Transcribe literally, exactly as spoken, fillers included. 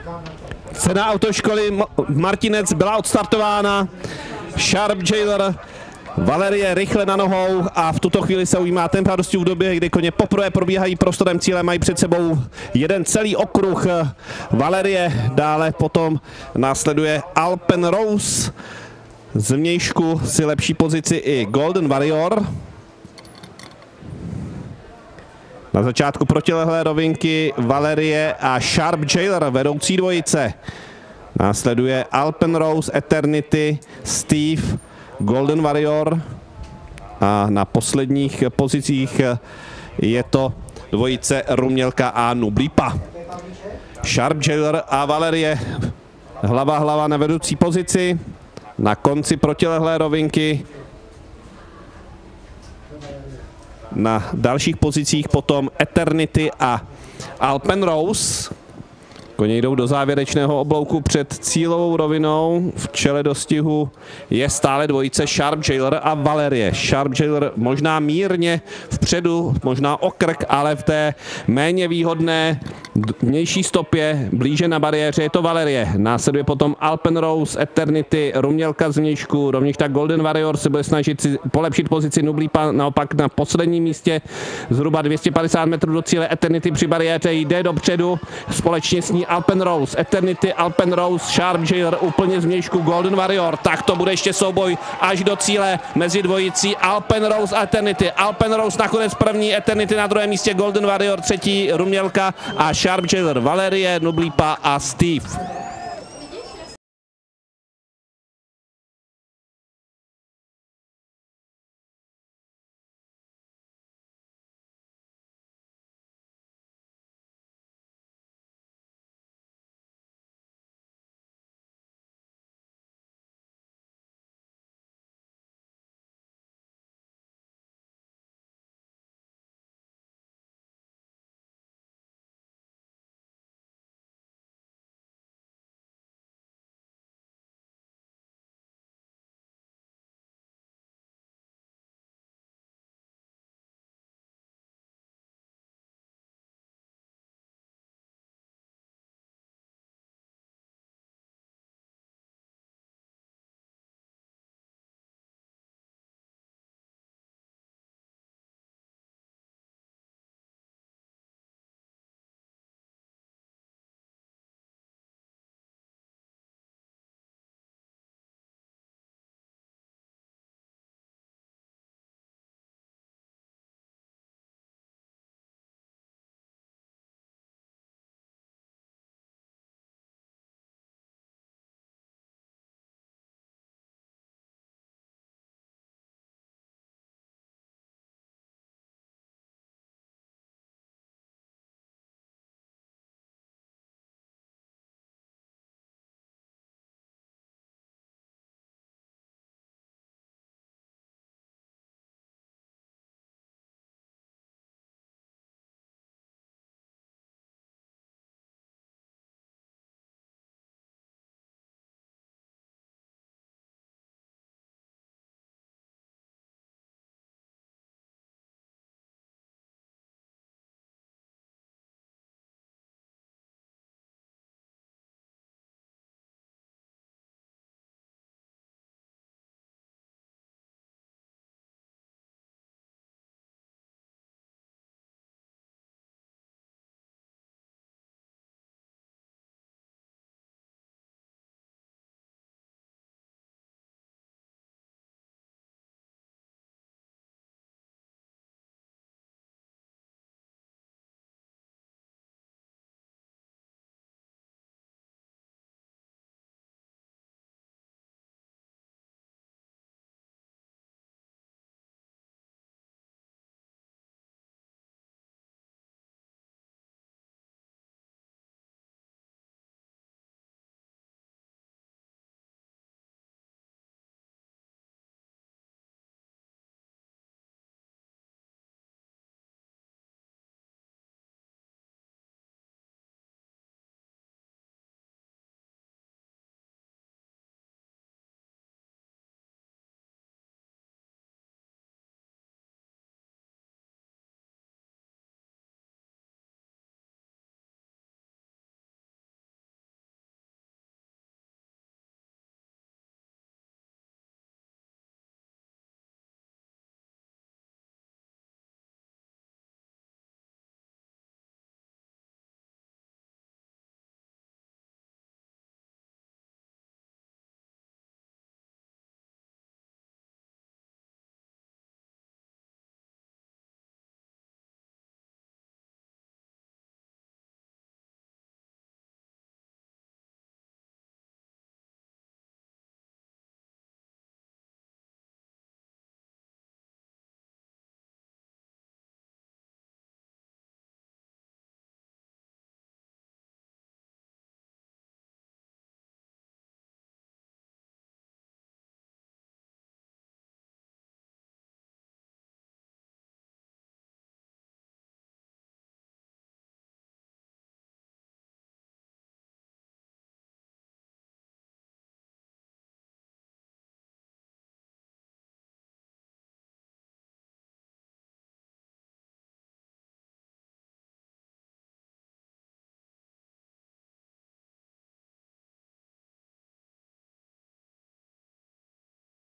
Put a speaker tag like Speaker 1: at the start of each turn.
Speaker 1: Cena autoškoly Martinec byla odstartována. Sharp Jailer, Valerie rychle na nohou a v tuto chvíli se ujímá tempa dosti v době, kdy koně poprvé probíhají prostorem cíle, mají před sebou jeden celý okruh. Valerie, dále potom následuje Alpen Rose. Z vnějšku si lepší pozici i Golden Warrior. Na začátku protilehlé rovinky Valerie a Sharp Jailer, vedoucí dvojice. Následuje Alpen Rose, Eternity, Steve, Golden Warrior a na posledních pozicích je to dvojice Rumělka a Nublipa. Sharp Jailer a Valerie hlava hlava na vedoucí pozici. Na konci protilehlé rovinky na dalších pozicích potom Eternity a Alpen Rose. Koně jdou do závěrečného oblouku před cílovou rovinou. V čele dostihu je stále dvojice Sharp Jailer a Valerie. Sharp Jailer možná mírně vpředu, možná o krk, ale v té méně výhodné vnější stopě blíže na bariéře je to Valerie. Následuje potom Alpen Rose, Eternity, Rumělka z vnějšku, rovněž tak Golden Warrior se bude snažit si polepšit pozici. Nublipa naopak na posledním místě, zhruba dvě stě padesát metrů do cíle. Eternity při bariéře jde dopředu, společně s ní Alpen Rose, Eternity, Alpen Rose, Sharp Jailer úplně z vnějšku, Golden Warrior. Tak to bude ještě souboj až do cíle mezi dvojicí Alpen Rose a Eternity. Alpen Rose nakonec první, Eternity na druhém místě, Golden Warrior třetí, Rumělka a Sharp Jailer, Valerie, Nublipa a Steve.